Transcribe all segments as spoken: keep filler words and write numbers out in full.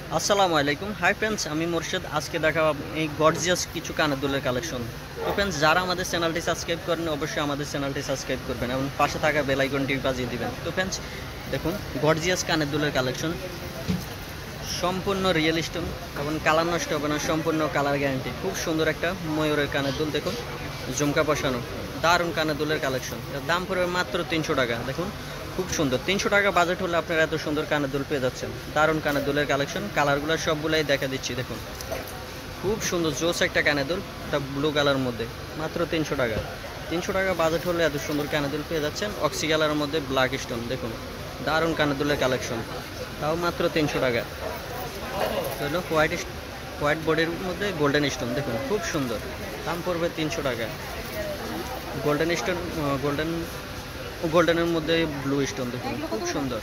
আসসালামু আলাইকুম। Hi friends, আমি মোর্শেদ। আজকে দেখাবো এই গর্জিয়াস কিছু কানের দুলের কালেকশন। তো ফ্রেন্ডস, যারা আমাদের চ্যানেলটি সাবস্ক্রাইব করেন অবশ্যই আমাদের চ্যানেলটি সাবস্ক্রাইব করবেন এবং পাশে থাকা বেল আইকনটি বাজিয়ে দিবেন। তো ফ্রেন্ডস, দেখুন গর্জিয়াস কানের দুলের কালেকশন, সম্পূর্ণ রিয়েল স্টোন এবং কালার নষ্ট হবে না, সম্পূর্ণ কালার গ্যারান্টি। খুব সুন্দর একটা ময়ূরের কানের দুল, দেখুন ঝুমকা বসানো, দারুণ কানের দুলের কালেকশন। এর দাম পড়বে মাত্র তিনশো টাকা। দেখুন খুব সুন্দর, তিনশো টাকা বাজেট হলে আপনারা এত সুন্দর কানের দুল পেয়ে যাচ্ছেন। দারুণ কানের দুলের কালেকশন, কালারগুলো সবগুলাই দেখা দিচ্ছি। দেখুন খুব সুন্দর জোস একটা কানের দুল, এটা ব্লু কালার মধ্যে, মাত্র তিনশো টাকা। তিনশো টাকা বাজেট হলে এত সুন্দর কানের দুল পেয়ে যাচ্ছেন। অক্সি কালারের মধ্যে ব্ল্যাক স্টোন, দেখুন দারুণ কানের দুলের কালেকশন, তাও মাত্র তিনশো টাকা। হলো হোয়াইট হোয়াইট বোর্ডের মধ্যে গোল্ডেন স্টোন, দেখুন খুব সুন্দর, দাম পড়বে তিনশো টাকা। গোল্ডেন স্টোন, গোল্ডেন গোল্ডেনের মধ্যে ব্লু স্টোন, দেখুন খুব সুন্দর।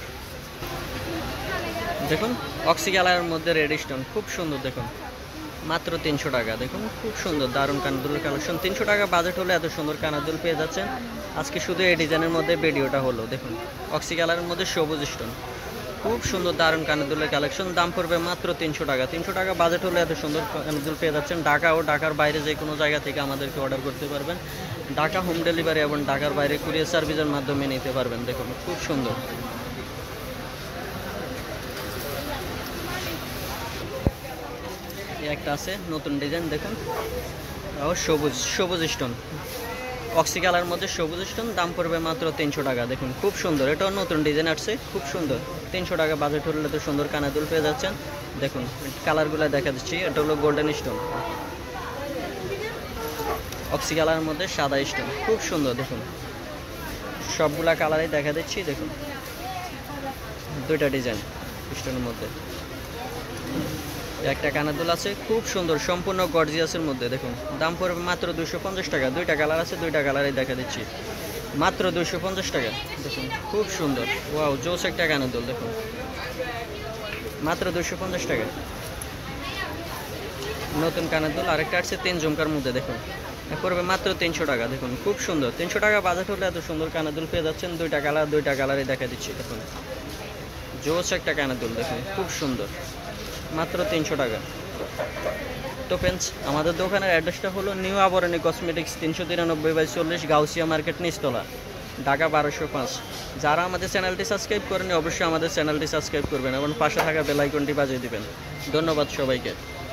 দেখুন অক্সি কালারের মধ্যে রেড স্টোন, খুব সুন্দর, দেখুন মাত্র তিনশো টাকা। দেখুন খুব সুন্দর দারুণ কানাদুলের কালেকশন। তিনশো টাকা বাজেট হলে এত সুন্দর কানাদুল পেয়ে যাচ্ছেন। আজকে শুধু এই ডিজাইনের মধ্যে ভিডিওটা হলো। দেখুন অক্সি কালারের মধ্যে সবুজ স্টোন, খুব সুন্দর দারুণ কানাদুলের কালেকশন, দাম পড়বে মাত্র তিনশো টাকা। তিনশো টাকা বাজেট হলে এত সুন্দর কানাদুল পেয়ে যাচ্ছেন। ঢাকা ও ঢাকার বাইরে যে কোনো জায়গা থেকে আমাদেরকে অর্ডার করতে পারবেন। ঢাকা হোম ডেলিভারি এবং ঢাকার বাইরে কুরিয়ার সার্ভিসের মাধ্যমে নিতে পারবেন। দেখুন খুব সুন্দর। একটা আছে নতুন ডিজাইন, দেখুন ও সবুজ সবুজ স্টোন, অক্সি কালার মধ্যে সবুজ স্টোন, দাম পড়বে মাত্র তিনশো টাকা। দেখুন খুব সুন্দর, এটাও নতুন ডিজাইন আসছে, খুব সুন্দর। তিনশো টাকা বাজেট হলে তো সুন্দর কানাদুল পেয়ে যাচ্ছেন। দেখুন কালারগুলো দেখা দিচ্ছি, এটা হলো গোল্ডেন স্টোন, অক্সি কালারের মধ্যে সাদা স্টোন, খুব সুন্দর। দেখুন সবগুলা কালারই দেখা দিচ্ছি। দেখুন দুইটা ডিজাইন স্টোনের মধ্যে, একটা কানাদুল আছে খুব সুন্দর, সম্পূর্ণ গর্জিয়াসের মধ্যে। দেখুন দাম পড়বে মাত্র দুশো পঞ্চাশ টাকা। দুইটা কালার আছে, দুইটা কালারই দেখা দিচ্ছি, মাত্র দুশো পঞ্চাশ টাকা। দেখুন খুব সুন্দর, ওয়াও জোস একটা কানাদুল, দেখুন মাত্র দুশো পঞ্চাশ টাকা। নতুন কানাদুল আরেকটা আছে তিন ঝুমকার মধ্যে, দেখুন পড়বে মাত্র তিনশো টাকা। দেখুন খুব সুন্দর, তিনশো টাকা বাজেট হলে এত সুন্দর কানাদুল পেয়ে যাচ্ছেন। দুইটা কালার, দুইটা কালারই দেখা দিচ্ছি। দেখুন জোস একটা কানাদুল, দেখুন খুব সুন্দর, মাত্র তিনশো টাকা। তো ফ্রেন্ডস, আমাদের দোকানের অ্যাড্রেসটা হলো নিউ আবরণী কসমেটিক্স, তিনশো তিরানব্বই বাই চল্লিশ, গাউসিয়া মার্কেট, নিচতলা, ঢাকা বারোশো পাঁচ। যারা আমাদের চ্যানেলটি সাবস্ক্রাইব করেন অবশ্যই আমাদের চ্যানেলটি সাবস্ক্রাইব করবেন এবং পাশে থাকা বেল আইকনটি বাজিয়ে দিবেন। ধন্যবাদ সবাইকে।